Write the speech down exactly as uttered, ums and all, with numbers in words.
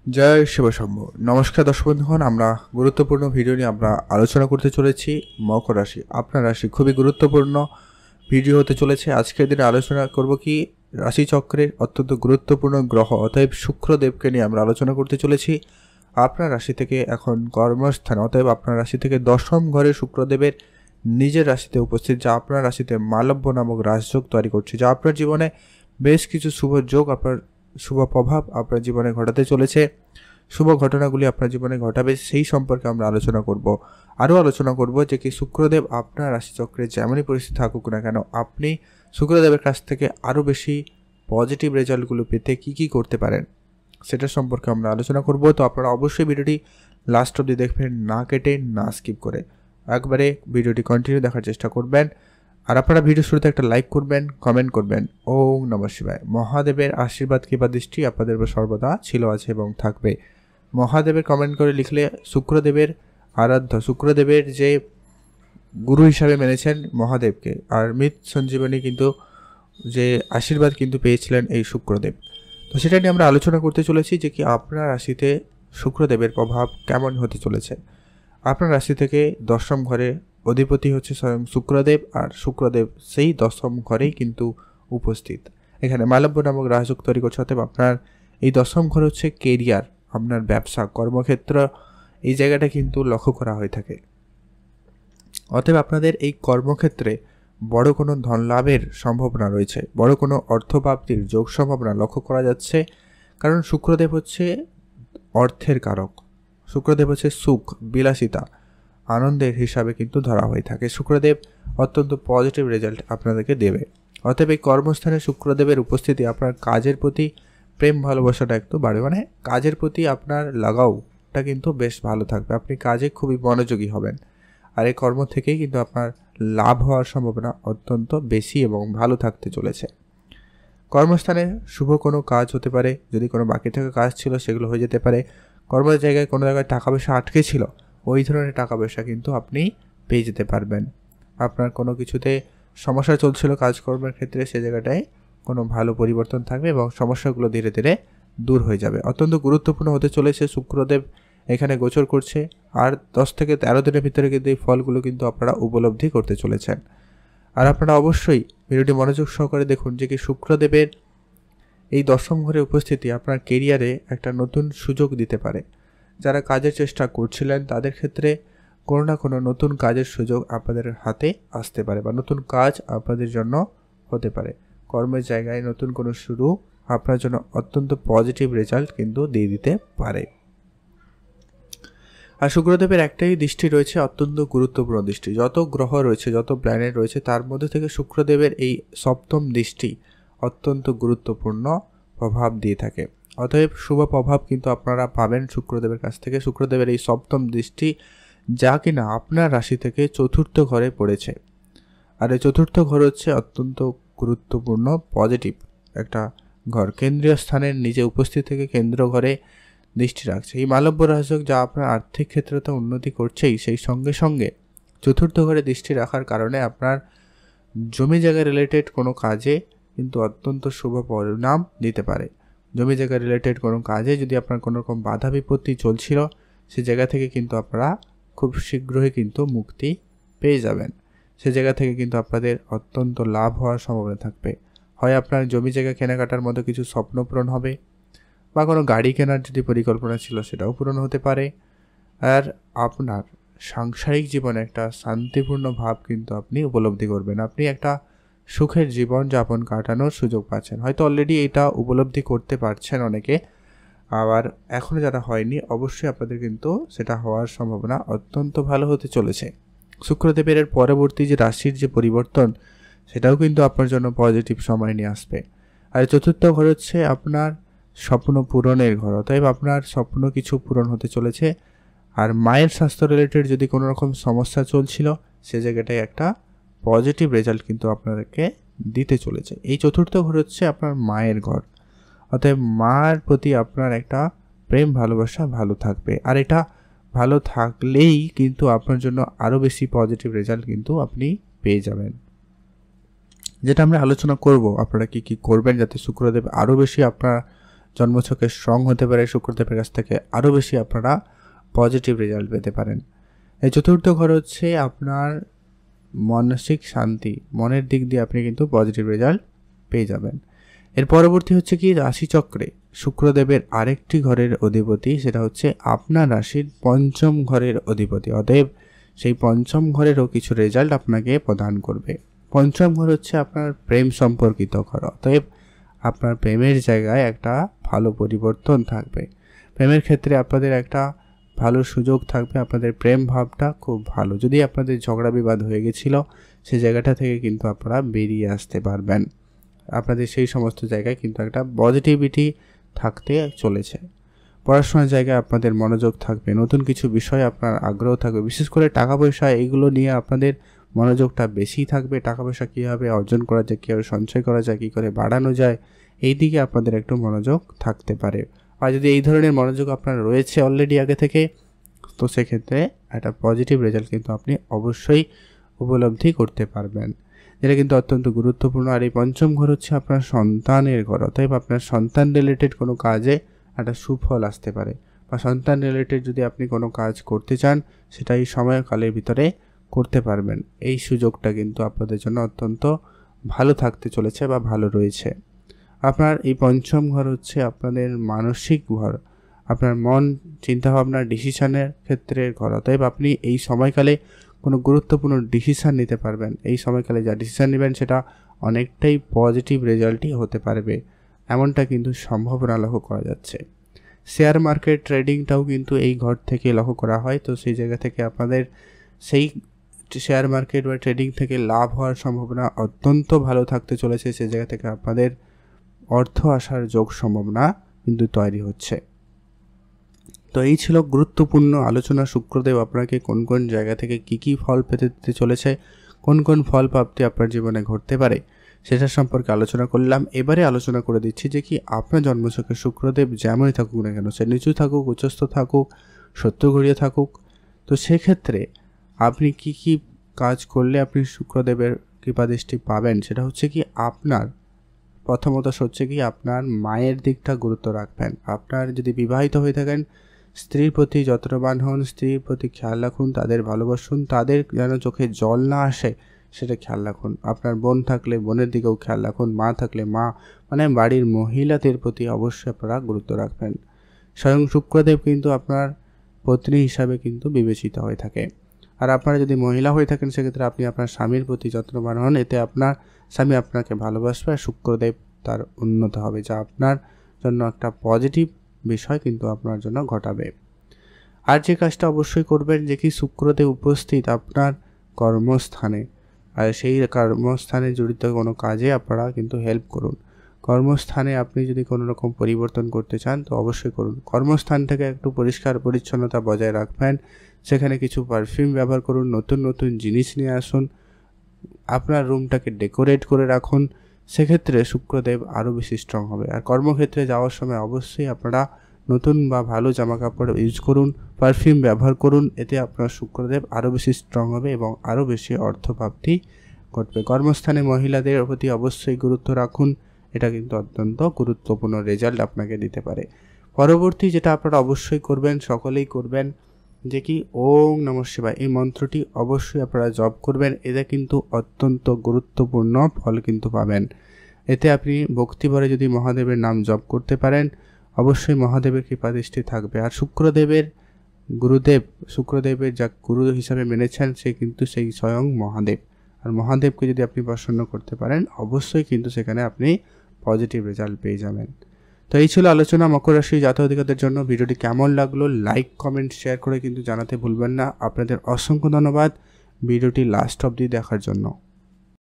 জয় শিবশম্ভ। নমস্কার দর্শক বন্ধুগণ, আমরা গুরুত্বপূর্ণ ভিডিও নিয়ে আমরা আলোচনা করতে চলেছি মকর রাশি। আপনার রাশি খুবই গুরুত্বপূর্ণ ভিডিও হতে চলেছে। আজকের দিনে আলোচনা করব কি রাশিচক্রের অত্যন্ত গুরুত্বপূর্ণ গ্রহ অতএব শুক্রদেবকে নিয়ে আমরা আলোচনা করতে চলেছি। আপনার রাশি থেকে এখন কর্মস্থান অতএব আপনার রাশি থেকে দশম ঘরে শুক্রদেবের নিজের রাশিতে উপস্থিত, যা আপনার রাশিতে মালব্য নামক রাজযোগ তৈরি করছে, যা আপনার জীবনে বেশ কিছু শুভ যোগ আপনার শুভ প্রভাব আপনার জীবনে ঘটাতে চলেছে। শুভ ঘটনাগুলি আপনার জীবনে ঘটাবে, সেই সম্পর্কে আমরা আলোচনা করব। আরও আলোচনা করব যে কি শুক্রদেব আপনার রাশিচক্রে যেমনই পরিস্থিতি থাকুক না কেন, আপনি শুক্রদেবের কাছ থেকে আরও বেশি পজিটিভ রেজাল্টগুলো পেতে কি কি করতে পারেন সেটা সম্পর্কে আমরা আলোচনা করব। তো আপনারা অবশ্যই ভিডিওটি লাস্ট অবধি দেখবেন, না কেটে না স্কিপ করে একবারে ভিডিওটি কন্টিনিউ দেখার চেষ্টা করবেন। আর আপনারা ভিডিও শুরুতে একটা লাইক করবেন, কমেন্ট করবেন। ওম নমঃ শিবায়। মহাদেবের আশীর্বাদ কৃপা দৃষ্টি আপনাদের উপর সর্বদা ছিল, আছে এবং থাকবে। মহাদেবের কমেন্ট করে লিখলে শুক্রদেবের আরাধ্য, শুক্রদেবের যে গুরু হিসাবে মেনেছেন মহাদেবকে, আর মৃত সঞ্জীবনী কিন্তু যে আশীর্বাদ কিন্তু পেয়েছিলেন এই শুক্রদেব। তো সেটা নিয়ে আমরা আলোচনা করতে চলেছি যে কি আপনার রাশিতে শুক্রদেবের প্রভাব কেমন হতে চলেছে। আপনার রাশি থেকে দশম ঘরে অধিপতি হচ্ছে স্বয়ং শুক্রদেব, আর শুক্রদেব সেই দশম ঘরেই কিন্তু উপস্থিত। এখানে মালব্য নামক রাজযোগ তৈরি করছে, অতএব আপনার এই দশম ঘর হচ্ছে কেরিয়ার, আপনার ব্যবসা, কর্মক্ষেত্র, এই জায়গাটা কিন্তু লক্ষ্য করা হয়ে থাকে। অতএব আপনাদের এই কর্মক্ষেত্রে বড় কোনো ধন লাভের সম্ভাবনা রয়েছে, বড় কোনো অর্থপ্রাপ্তির যোগ সম্ভাবনা লক্ষ্য করা যাচ্ছে। কারণ শুক্রদেব হচ্ছে অর্থের কারক, শুক্রদেব হচ্ছে সুখ, বিলাসিতা, আনন্দের হিসাবে কিন্তু ধরা হয়ে থাকে। শুক্রদেব অত্যন্ত পজিটিভ রেজাল্ট আপনাদেরকে দেবে। অতএব এই কর্মস্থানে শুক্রদেবের উপস্থিতি আপনার কাজের প্রতি প্রেম ভালোবাসাটা একটু বাড়বে, মানে কাজের প্রতি আপনার লাগাওটা কিন্তু বেশ ভালো থাকবে, আপনি কাজে খুবই মনোযোগী হবেন। আর এই কর্ম থেকেই কিন্তু আপনার লাভ হওয়ার সম্ভাবনা অত্যন্ত বেশি এবং ভালো থাকতে চলেছে। কর্মস্থানে শুভ কোনো কাজ হতে পারে, যদি কোনো বাকি থাকা কাজ ছিল সেগুলো হয়ে যেতে পারে। কর্মের জায়গায় কোনো জায়গায় টাকা পয়সা আটকে ছিল, ওই ধরনের টাকা পয়সা কিন্তু আপনি পেয়ে যেতে পারবেন। আপনার কোনো কিছুতে সমস্যা চলছিল কাজকর্মের ক্ষেত্রে, সে জায়গাটায় কোনো ভালো পরিবর্তন থাকবে এবং সমস্যাগুলো ধীরে ধীরে দূর হয়ে যাবে। অত্যন্ত গুরুত্বপূর্ণ হতে চলেছে, শুক্রদেব এখানে গোচর করছে, আর দশ থেকে তেরো দিনের ভিতরে কিন্তু এই ফলগুলো কিন্তু আপনারা উপলব্ধি করতে চলেছেন। আর আপনারা অবশ্যই ভিডিওটি মনোযোগ সহকারে দেখুন যে কি শুক্রদেবের এই দশম ঘরে উপস্থিতি আপনার কেরিয়ারে একটা নতুন সুযোগ দিতে পারে। যারা কাজের চেষ্টা করছিলেন তাদের ক্ষেত্রে কোনো না কোনো নতুন কাজের সুযোগ আপনাদের হাতে আসতে পারে, বা নতুন কাজ আপনাদের জন্য হতে পারে। কর্মের জায়গায় নতুন কোনো শুরু আপনার জন্য অত্যন্ত পজিটিভ রেজাল্ট কিন্তু দিয়ে দিতে পারে। আর শুক্রদেবের একটাই দৃষ্টি রয়েছে, অত্যন্ত গুরুত্বপূর্ণ দৃষ্টি। যত গ্রহ রয়েছে, যত প্ল্যানেট রয়েছে, তার মধ্যে থেকে শুক্রদেবের এই সপ্তম দৃষ্টি অত্যন্ত গুরুত্বপূর্ণ প্রভাব দিয়ে থাকে। অতএব শুভ প্রভাব কিন্তু আপনারা পাবেন শুক্রদেবের কাছ থেকে। শুক্রদেবের এই সপ্তম দৃষ্টি যা কিনা আপনার রাশি থেকে চতুর্থ ঘরে পড়েছে, আর এই চতুর্থ ঘর হচ্ছে অত্যন্ত গুরুত্বপূর্ণ পজিটিভ একটা ঘর। কেন্দ্রীয় স্থানের নিজে উপস্থিত থেকে কেন্দ্র ঘরে দৃষ্টি রাখছে। এই মালব্য রাজযোগ যা আপনার আর্থিক ক্ষেত্রে তো উন্নতি করছেই, সেই সঙ্গে সঙ্গে চতুর্থ ঘরে দৃষ্টি রাখার কারণে আপনার জমি জায়গা রিলেটেড কোনো কাজে কিন্তু অত্যন্ত শুভ পরিণাম দিতে পারে। জমি জায়গা রিলেটেড কোনো কাজে যদি আপনার কোনো রকম বাধা বিপত্তি চলছিল, সে জায়গা থেকে কিন্তু আপনারা খুব শীঘ্রই কিন্তু মুক্তি পেয়ে যাবেন। সে জায়গা থেকে কিন্তু আপনাদের অত্যন্ত লাভ হওয়ার সম্ভাবনা থাকবে। হয় আপনার জমি জায়গা কেনাকাটার মতো কিছু স্বপ্ন পূরণ হবে, বা কোনো গাড়ি কেনার যদি পরিকল্পনা ছিল সেটাও পূরণ হতে পারে। আর আপনার সাংসারিক জীবনে একটা শান্তিপূর্ণ ভাব কিন্তু আপনি উপলব্ধি করবেন। আপনি একটা সুখের জীবন যাপন কাটানোর সুযোগ পাচ্ছেন। হয়তো অলরেডি এটা উপলব্ধি করতে পারছেন অনেকে, আবার এখনও যারা হয়নি অবশ্যই আপনাদের কিন্তু সেটা হওয়ার সম্ভাবনা অত্যন্ত ভালো হতে চলেছে। শুক্রদেবের এর পরবর্তী যে রাশির যে পরিবর্তন, সেটাও কিন্তু আপনার জন্য পজিটিভ সময় নিয়ে আসবে। আর চতুর্থ ঘর হচ্ছে আপনার স্বপ্ন পূরণের ঘর, অতএব আপনার স্বপ্ন কিছু পূরণ হতে চলেছে। আর মায়ের স্বাস্থ্য রিলেটেড যদি কোনো রকম সমস্যা চলছিল, সে জায়গাটায় একটা পজিটিভ রেজাল্ট কিন্তু আপনাদেরকে দিতে চলেছে। এই চতুর্থ ঘর হচ্ছে আপনার মায়ের ঘর, অতএব মার প্রতি আপনার একটা প্রেম ভালোবাসা ভালো থাকবে। আর এটা ভালো থাকলেই কিন্তু আপনার জন্য আরও বেশি পজিটিভ রেজাল্ট কিন্তু আপনি পেয়ে যাবেন, যেটা আমরা আলোচনা করব আপনারা কি কি করবেন যাতে শুক্রদেব আরও বেশি আপনার জন্মছকে স্ট্রং হতে পারে, শুক্রদেবের কাছ থেকে আরও বেশি আপনারা পজিটিভ রেজাল্ট পেতে পারেন। এই চতুর্থ ঘর হচ্ছে আপনার মানসিক শান্তি, মনের দিক দিয়ে আপনি কিন্তু পজিটিভ রেজাল্ট পেয়ে যাবেন। এর পরবর্তী হচ্ছে কি রাশিচক্রে শুক্রদেবের আরেকটি ঘরের অধিপতি, সেটা হচ্ছে আপনার রাশির পঞ্চম ঘরের অধিপতি। অতএব সেই পঞ্চম ঘরেরও কিছু রেজাল্ট আপনাকে প্রদান করবে। পঞ্চম ঘর হচ্ছে আপনার প্রেম সম্পর্কিত ঘর। অতএব আপনার প্রেমের জায়গায় একটা ভালো পরিবর্তন থাকবে, প্রেমের ক্ষেত্রে আপনাদের একটা ভালো সুযোগ থাকবে। আপনাদের প্রেম ভাবটা খুব ভালো। যদি আপনাদের ঝগড়া বিবাদ হয়ে গেছিলো সেই জায়গাটা থেকে কিন্তু আপনারা বেরিয়ে আসতে পারবেন। আপনাদের সেই সমস্ত জায়গায় কিন্তু একটা পজিটিভিটি থাকতে চলেছে। পড়াশোনার জায়গায় আপনাদের মনোযোগ থাকবে, নতুন কিছু বিষয়ে আপনার আগ্রহ থাকবে, বিশেষ করে টাকা পয়সা এইগুলো নিয়ে আপনাদের মনোযোগটা বেশি থাকবে। টাকা পয়সা কীভাবে অর্জন করা যায়, কীভাবে সঞ্চয় করা যায়, কী করে বাড়ানো যায়, এই দিকে আপনাদের একটু মনোযোগ থাকতে পারে। আর যদি এই ধরনের মনোযোগ আপনার রয়েছে অলরেডি আগে থেকে, তো সেক্ষেত্রে একটা পজিটিভ রেজাল্ট কিন্তু আপনি অবশ্যই উপলব্ধি করতে পারবেন, যেটা কিন্তু অত্যন্ত গুরুত্বপূর্ণ। আর এই পঞ্চম ঘর হচ্ছে আপনার সন্তানের ঘর। অতএব আপনার সন্তান রিলেটেড কোনো কাজে একটা সুফল আসতে পারে, বা সন্তান রিলেটেড যদি আপনি কোনো কাজ করতে চান সেটা এই সময়কালের ভিতরে করতে পারবেন। এই সুযোগটা কিন্তু আপনাদের জন্য অত্যন্ত ভালো থাকতে চলেছে বা ভালো রয়েছে। আপনার এই পঞ্চম ঘর হচ্ছে আপনাদের মানসিক ঘর, আপনার মন, চিন্তাভাবনা, ডিসিশনের ক্ষেত্রের ঘর। অতএব আপনি এই সময়কালে কোনো গুরুত্বপূর্ণ ডিসিশান নিতে পারবেন। এই সময়কালে যা ডিসিশান নেবেন সেটা অনেকটাই পজিটিভ রেজাল্টই হতে পারবে, এমনটা কিন্তু সম্ভাবনা লক্ষ্য করা যাচ্ছে। শেয়ার মার্কেট ট্রেডিংটাও কিন্তু এই ঘর থেকে লক্ষ্য করা হয়। তো সেই জায়গা থেকে আপনাদের সেই শেয়ার মার্কেট বা ট্রেডিং থেকে লাভ হওয়ার সম্ভাবনা অত্যন্ত ভালো থাকতে চলেছে। সেই জায়গা থেকে আপনাদের অর্থ আসার যোগ সম্ভাবনা কিন্তু তৈরি হচ্ছে। তো এই ছিল গুরুত্বপূর্ণ আলোচনা। শুক্রদেব আপনাকে কোন কোন জায়গা থেকে কি কি ফল পেতে দিতে চলেছে, কোন কোন ফল প্রাপ্তি আপনার জীবনে ঘটতে পারে, সেটা সম্পর্কে আলোচনা করলাম। এবারে আলোচনা করে দিচ্ছি যে কি আপনার জন্মছকে শুক্রদেব যেমনই থাকুক না কেন, সে নিচু থাকুক, উচ্চস্থ থাকুক, সত্য ঘুরিয়ে থাকুক, তো সেক্ষেত্রে আপনি কি কি কাজ করলে আপনি শুক্রদেবের কৃপাদৃষ্টি পাবেন, সেটা হচ্ছে কি আপনার প্রথমত হচ্ছে কি আপনার মায়ের দিকটা গুরুত্ব রাখবেন। আপনার যদি বিবাহিত হয়ে থাকেন, স্ত্রীর প্রতি যত্নবান হন, স্ত্রীর প্রতি খেয়াল রাখুন, তাদের ভালোবাসুন, তাদের যেন চোখে জল না আসে সেটা খেয়াল রাখুন। আপনার বোন থাকলে বোনের দিকেও খেয়াল রাখুন, মা থাকলে মা, মানে বাড়ির মহিলাদের প্রতি অবশ্যই আপনারা গুরুত্ব রাখবেন। স্বয়ং শুক্রদেব কিন্তু আপনার পত্নী হিসাবে কিন্তু বিবেচিত হয়ে থাকে। আর আপনারা যদি মহিলা হয়ে থাকেন সেক্ষেত্রে আপনি আপনার স্বামীর প্রতি যত্নবান হন, এতে আপনার স্বামী আপনাকে ভালোবাসবে আর শুক্রদেব তার উন্নত হবে, যা আপনার জন্য একটা পজিটিভ বিষয় কিন্তু আপনার জন্য ঘটাবে। আর যে কাজটা অবশ্যই করবেন যে কি শুক্রদেব উপস্থিত আপনার কর্মস্থানে, আর সেই কর্মস্থানে জড়িত কোনো কাজে আপনারা কিন্তু হেল্প করুন। কর্মস্থানে আপনি যদি কোনো রকম পরিবর্তন করতে চান তো অবশ্যই করুন। কর্মস্থানটাকে একটু পরিষ্কার পরিচ্ছন্নতা বজায় রাখবেন, সেখানে কিছু পারফিউম ব্যবহার করুন, নতুন নতুন জিনিস নিয়ে আসুন, আপনার রুমটাকে ডেকোরেট করে রাখুন, সেক্ষেত্রে শুক্রদেব আরও বেশি স্ট্রং হবে। আর কর্মক্ষেত্রে যাওয়ার সময় অবশ্যই আপনারা নতুন বা ভালো জামা কাপড় ইউজ করুন, পারফিউম ব্যবহার করুন, এতে আপনার শুক্রদেব আরও বেশি স্ট্রং হবে এবং আরও বেশি অর্থপ্রাপ্তি ঘটবে। কর্মস্থানে মহিলাদের প্রতি অবশ্যই গুরুত্ব রাখুন, এটা কিন্তু অত্যন্ত গুরুত্বপূর্ণ রেজাল্ট আপনাকে দিতে পারে। পরবর্তী যেটা আপনারা অবশ্যই করবেন, সকলেই করবেন, যে কি ওম নমঃ শিবায় এই মন্ত্রটি অবশ্যই আপনারা জপ করবেন। এতে কিন্তু অত্যন্ত গুরুত্বপূর্ণ ফল কিন্তু পাবেন। এতে আপনি ভক্তিভরে যদি মহাদেবের নাম জপ করতে পারেন, অবশ্যই মহাদেবের কৃপাদৃষ্টি থাকবে। আর শুক্রদেবের গুরুদেব, শুক্রদেবের যা গুরু হিসাবে মেনেছেন সে কিন্তু সেই স্বয়ং মহাদেব। আর মহাদেবকে যদি আপনি প্রসন্ন করতে পারেন অবশ্যই কিন্তু সেখানে আপনি পজিটিভ রেজাল্ট পেয়ে যাবেন। তো এই ছিল আলোচনা মকর রাশি জাতক জাতিকাদের জন্য। ভিডিওটি কেমন লাগলো লাইক কমেন্ট শেয়ার করে কিন্তু জানাতে ভুলবেন না। আপনাদের অসংখ্য ধন্যবাদ ভিডিওটি লাস্ট অবধি দেখার জন্য।